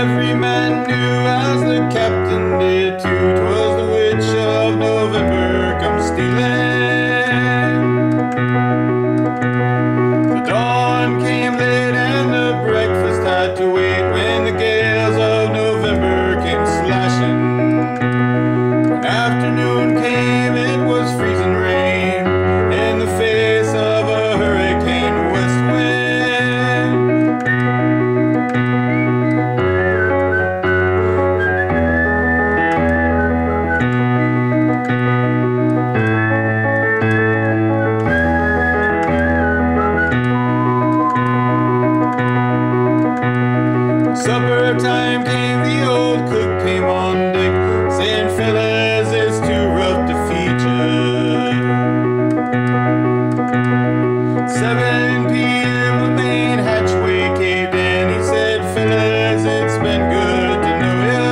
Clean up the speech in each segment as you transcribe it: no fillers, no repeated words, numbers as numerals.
every man knew, as the captain did too, 'twas the witch of November come stealing. The dawn came late and the breakfast had to wait, when the gales of November came slashing. When afternoon came, it was freezing rain in the face of a hurricane west wind. Supper time came, the old cook came on deck, saying, "Fellas, it's too rough to feed you." 7 p.m. the main hatchway caved in. He said, "Fellas, it's been good to know ya."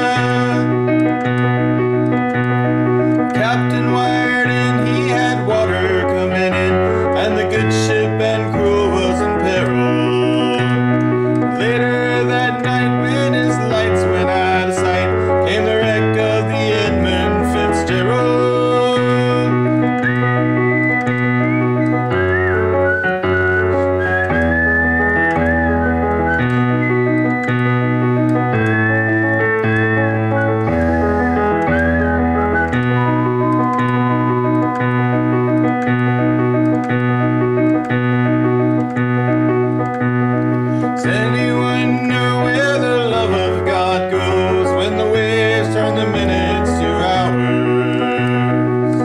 Captain wired in, he had water coming in, and the good ship and crew was in peril. Later that night, when his lights went out of sight, came the wreck of the Edmund Fitzgerald. Does anyone know where the love of God goes when the waves turn the minutes to hours?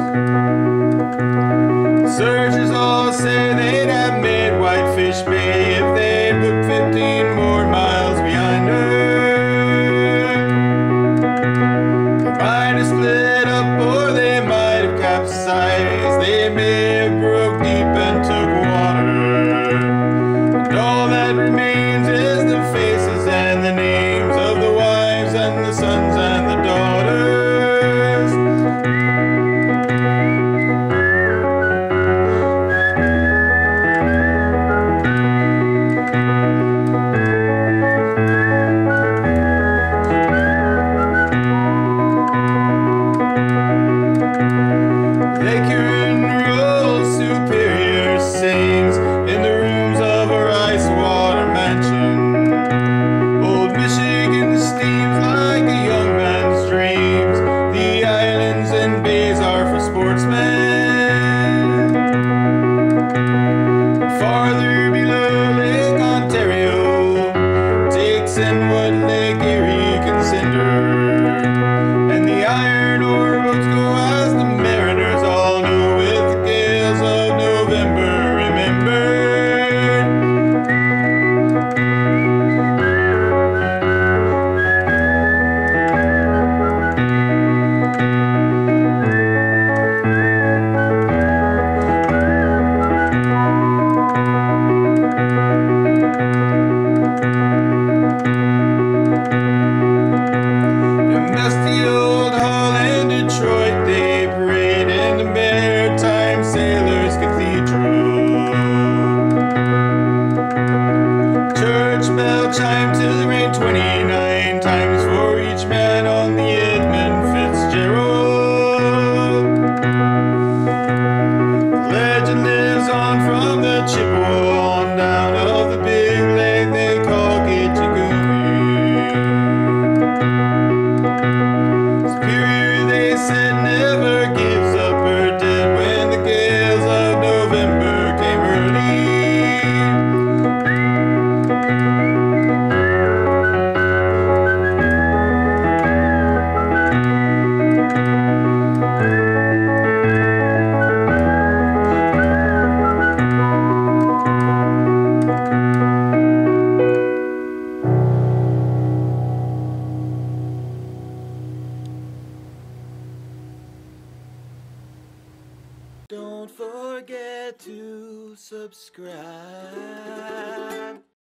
Searchers all say they'd have made Whitefish Bay if they'd put 15 more miles behind her. They might have split up or they might have capsized. They may have broke deep and took water. And all that remains is the faces and the names of the wives and the sons and the daughters. Lake Huron Rural Superior sings in the rooms of her ice water mansion. Old Michigan steams like a young man's dreams. The islands and bays are for sportsmen. Farther below, Lake Ontario takes in what Lake Erie can cinder. And the iron ore roads go, as the mariners all know, with the gales of November remembered. The musty old hall in Detroit, they parade in the Maritime Sailors Cathedral. Church bell chime till the rain 29 times for each man on the Edmund Fitzgerald. The legend lives on from the Chippewa on down of the big lake they call Gitchagumi. Superior, they said, never gives up her dead when the gales of November came early. Don't forget to subscribe.